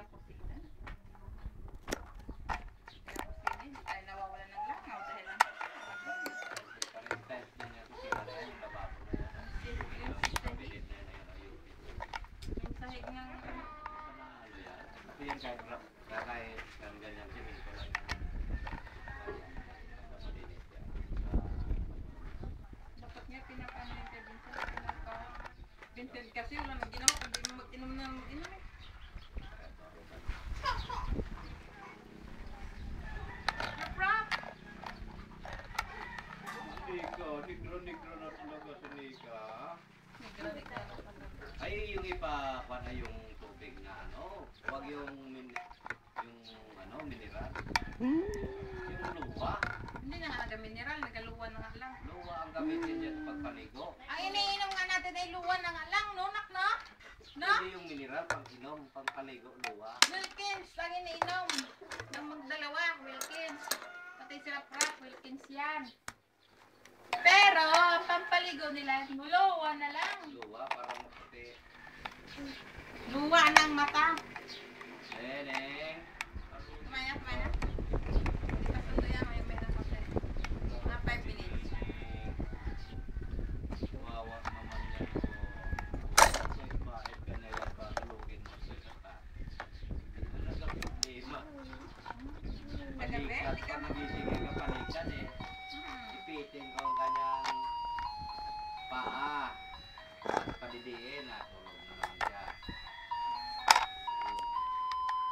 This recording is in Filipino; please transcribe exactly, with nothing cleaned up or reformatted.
kusina. Kaya kusina, hindi tayo nawawala ng langaw dahil lang sa Parang tiles na niya kusina na yan, yung lababo na yan. Yung kabinet na yan, ayun. yung sahig nga. Panalo yan. Ito yan kahit ra- kahit kan ganyan simento lang yan. Malinis yan. Dapat nga pinapano yung kay Vincent. Pinapa... Vincent kasi wala nang ginawa. Hindi mo mag-inom na mag-inom eh. Rock! Nika, negro-negro na talaga si Nika. Naglalagay na pala. Ay, yung ipa, na yung tubig na ano, huwag yung, min, yung ano, mineral. Yung luwa. Hindi na nga naga-mineral, nagaluwa na nga lang. Luwa ang gamitin dyan sa pagpaligo. Ang iniinom nga natin ay luwa na nga lang, no? Nak, no? No? Hindi yung mineral, pang inom, pang paligo, luwa. Wilkins, ang iniinom. Ng magdalawa, Wilkins. Pati sila Pratt, Wilkins yan. Pero, ang pampaligo nila, luwa na lang. Luwa, parang maputi. Luwa ng mata. Neneng. Kumaya, kumaya. Hindi pa sundo yan, may may namatay. Mga five minutes. Wawa naman yan po. Kasi bakit ka na yan patulugin mo sa kata? Talaga problema. Panikat ka, nagising ka panikat eh. Ipitin ko ang kanyang paa. Padidiin